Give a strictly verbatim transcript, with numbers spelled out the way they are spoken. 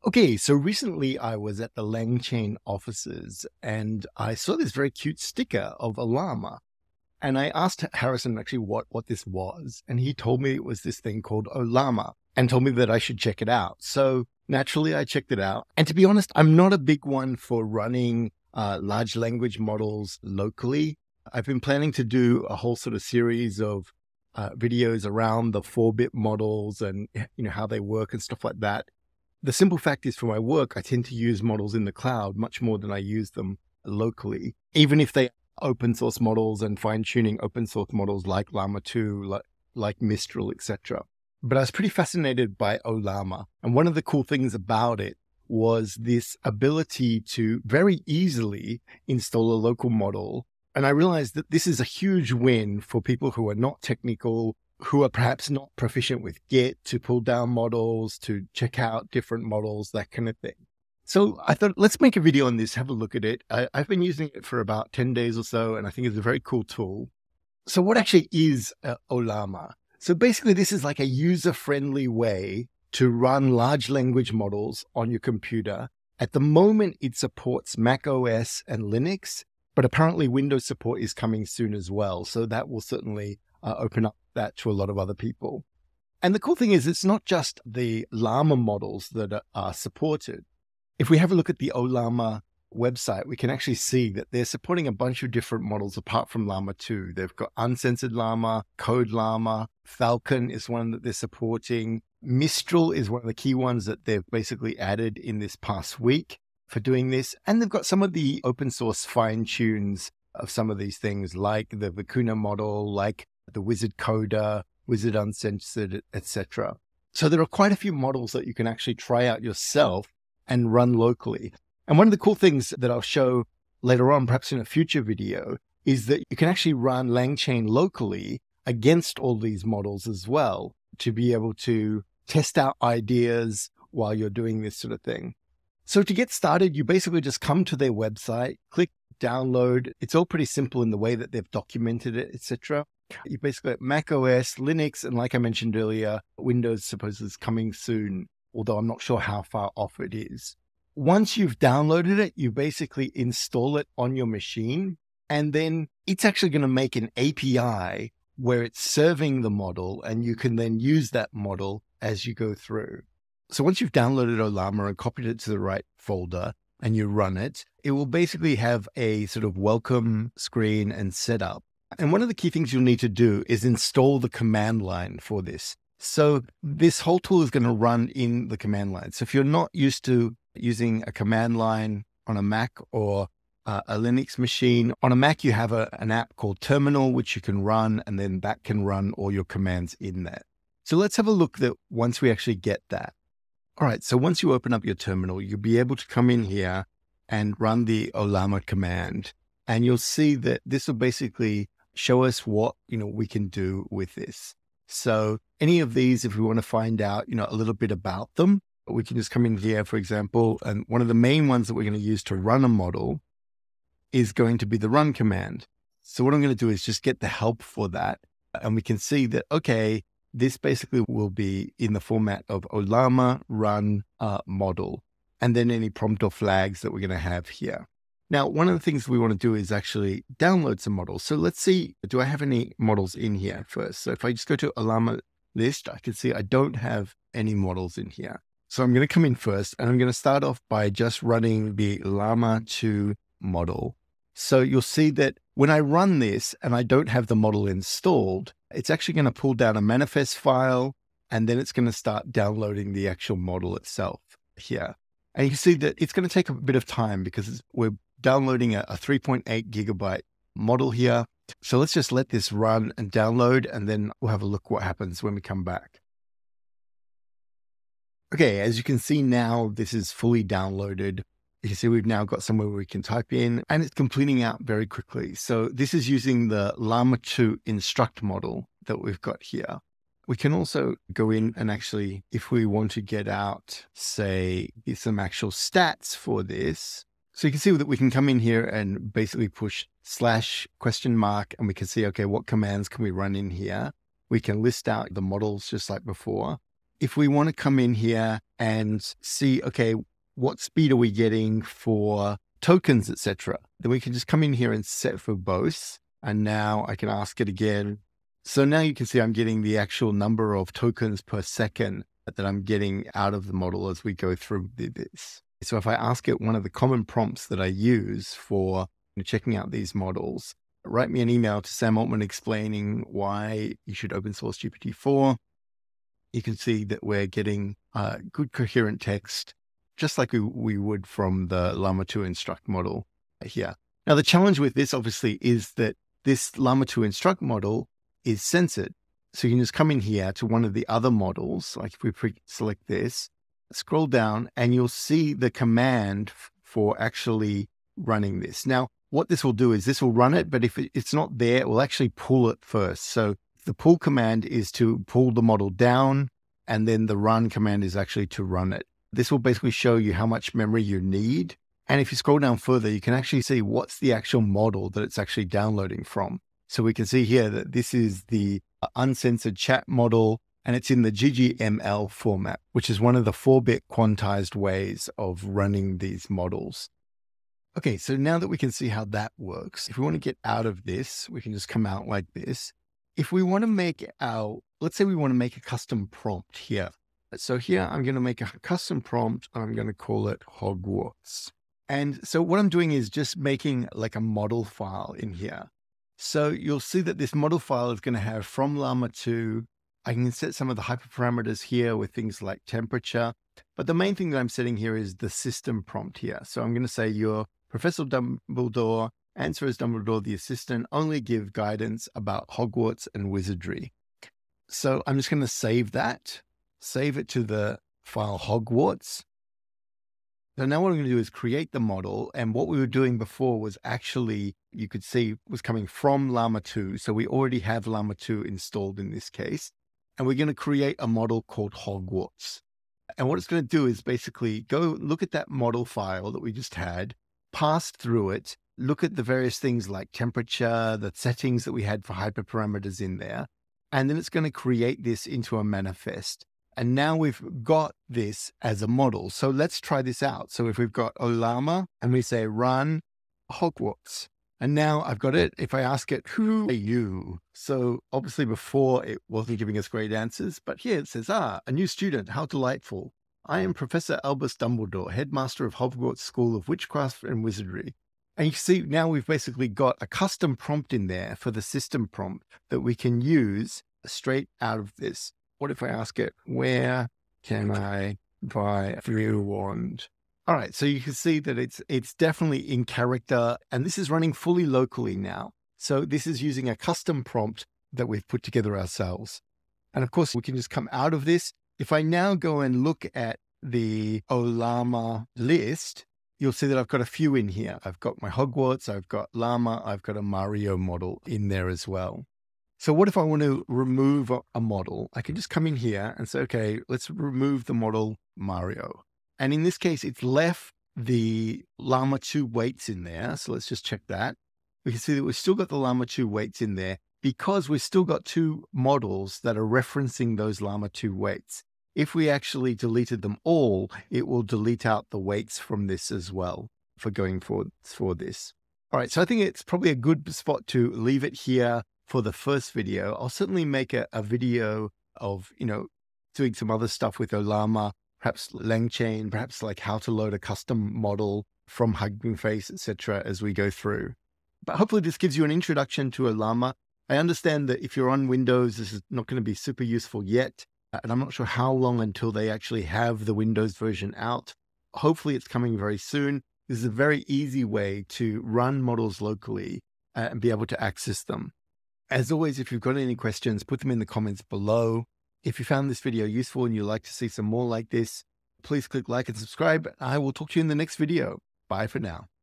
Okay, so recently I was at the LangChain offices and I saw this very cute sticker of a llama. And I asked Harrison actually what, what this was. And he told me it was this thing called Ollama and told me that I should check it out. So naturally I checked it out. And to be honest, I'm not a big one for running uh, large language models locally. I've been planning to do a whole sort of series of uh, videos around the four-bit models and you know how they work and stuff like that. The simple fact is for my work, I tend to use models in the cloud much more than I use them locally, even if they are open source models and fine tuning open source models like Llama two, like, like Mistral, et cetera. But I was pretty fascinated by Ollama. And one of the cool things about it was this ability to very easily install a local model. And I realized that this is a huge win for people who are not technical, who are perhaps not proficient with Git to pull down models, to check out different models, that kind of thing. So I thought, let's make a video on this, have a look at it. I, I've been using it for about ten days or so, and I think it's a very cool tool. So what actually is uh, Ollama? So basically, this is like a user-friendly way to run large language models on your computer. At the moment, it supports Mac O S and Linux, but apparently Windows support is coming soon as well. So that will certainly uh, open up that to a lot of other people. And the cool thing is it's not just the Llama models that are, are supported. If we have a look at the Ollama website, we can actually see that they're supporting a bunch of different models apart from Llama two. They've got uncensored Llama, Code Llama, Falcon is one that they're supporting. Mistral is one of the key ones that they've basically added in this past week for doing this. And they've got some of the open source fine tunes of some of these things like the Vicuna model, like the Wizard Coder, Wizard Uncensored, et cetera. So there are quite a few models that you can actually try out yourself and run locally. And one of the cool things that I'll show later on, perhaps in a future video, is that you can actually run LangChain locally against all these models as well to be able to test out ideas while you're doing this sort of thing. So to get started, you basically just come to their website, click download. It's all pretty simple in the way that they've documented it, et cetera. You basically have Mac O S, Linux, and like I mentioned earlier, Windows supposedly is coming soon, although I'm not sure how far off it is. Once you've downloaded it, you basically install it on your machine, and then it's actually going to make an A P I where it's serving the model, and you can then use that model as you go through. So once you've downloaded Ollama and copied it to the right folder and you run it, it will basically have a sort of welcome screen and setup. And one of the key things you'll need to do is install the command line for this. So this whole tool is going to run in the command line. So if you're not used to using a command line on a Mac or uh, a Linux machine, on a Mac, you have a, an app called Terminal, which you can run, and then that can run all your commands in there. So let's have a look that once we actually get that. All right, so once you open up your terminal, you'll be able to come in here and run the Ollama command. And you'll see that this will basically show us what, you know, we can do with this. So any of these, if we want to find out, you know, a little bit about them, we can just come in here, for example, and one of the main ones that we're going to use to run a model is going to be the run command. So what I'm going to do is just get the help for that. And we can see that, okay, this basically will be in the format of Ollama run uh, model, and then any prompt or flags that we're going to have here. Now, one of the things we want to do is actually download some models. So let's see, do I have any models in here first? So if I just go to Ollama list, I can see I don't have any models in here. So I'm going to come in first, and I'm going to start off by just running the Llama two model. So you'll see that when I run this and I don't have the model installed, it's actually going to pull down a manifest file, and then it's going to start downloading the actual model itself here. And you can see that it's going to take a bit of time because we're downloading a, a three point eight gigabyte model here. So let's just let this run and download, and then we'll have a look what happens when we come back. Okay, as you can see now, this is fully downloaded. You can see we've now got somewhere where we can type in, and it's completing out very quickly. So this is using the Llama two instruct model that we've got here. We can also go in and actually, if we want to get out, say, some actual stats for this. So you can see that we can come in here and basically push slash question mark, and we can see, okay, what commands can we run in here? We can list out the models just like before. if we want to come in here and see, okay, what speed are we getting for tokens, et cetera, then we can just come in here and set for both. And now I can ask it again. So now you can see I'm getting the actual number of tokens per second that I'm getting out of the model as we go through this. So if I ask it one of the common prompts that I use for checking out these models, write me an email to Sam Altman explaining why you should open source G P T four. You can see that we're getting uh, good coherent text, just like we, we would from the Llama two Instruct model here. Now, the challenge with this obviously is that this Llama two Instruct model is censored. So you can just come in here to one of the other models, like if we select this, scroll down, and you'll see the command for actually running this. Now, what this will do is this will run it, but if it's not there, it will actually pull it first. So the pull command is to pull the model down, and then the run command is actually to run it. This will basically show you how much memory you need. And if you scroll down further, you can actually see what's the actual model that it's actually downloading from. So we can see here that this is the uncensored chat model, and it's in the G G M L format, which is one of the four bit quantized ways of running these models. Okay, so now that we can see how that works, if we want to get out of this, we can just come out like this. If we want to make our, let's say we want to make a custom prompt here. So here I'm going to make a custom prompt, and I'm going to call it Hogwarts. And so what I'm doing is just making like a model file in here. So you'll see that this model file is going to have from Llama two. I can set some of the hyperparameters here with things like temperature. But the main thing that I'm setting here is the system prompt here. So I'm going to say your Professor Dumbledore, answer as Dumbledore the assistant, only give guidance about Hogwarts and wizardry. So I'm just going to save that, save it to the file Hogwarts. So now what I'm going to do is create the model. And what we were doing before was actually, you could see, was coming from Llama two. So we already have Llama two installed in this case. And we're going to create a model called Hogwarts. And what it's going to do is basically go look at that model file that we just had, pass through it, look at the various things like temperature, the settings that we had for hyperparameters in there. And then it's going to create this into a manifest. And now we've got this as a model. So let's try this out. So if we've got Ollama and we say run Hogwarts, and now I've got it. If I ask it, who are you? So obviously before it wasn't giving us great answers, but here it says, ah, a new student, how delightful. I am Professor Albus Dumbledore, headmaster of Hogwarts School of Witchcraft and Wizardry. And you see now we've basically got a custom prompt in there for the system prompt that we can use straight out of this. What if I ask it, where can I buy a new wand? All right, so you can see that it's it's definitely in character, and this is running fully locally now. So this is using a custom prompt that we've put together ourselves. And of course, we can just come out of this. If I now go and look at the Ollama list, you'll see that I've got a few in here. I've got my Hogwarts, I've got Llama, I've got a Mario model in there as well. So what if I want to remove a model? I can just come in here and say, okay, let's remove the model Mario. And in this case, it's left the Llama two weights in there. So let's just check that. We can see that we've still got the Llama two weights in there because we've still got two models that are referencing those Llama two weights. If we actually deleted them all, it will delete out the weights from this as well for going forward for this. All right, so I think it's probably a good spot to leave it here for the first video. I'll certainly make a, a video of, you know, doing some other stuff with Ollama, perhaps LangChain, perhaps like how to load a custom model from Hugging Face, et cetera, as we go through. But hopefully this gives you an introduction to Ollama. I understand that if you're on Windows, this is not going to be super useful yet. And I'm not sure how long until they actually have the Windows version out. Hopefully it's coming very soon. This is a very easy way to run models locally and be able to access them. As always, if you've got any questions, put them in the comments below. If you found this video useful and you'd like to see some more like this, please click like and subscribe. I will talk to you in the next video. Bye for now.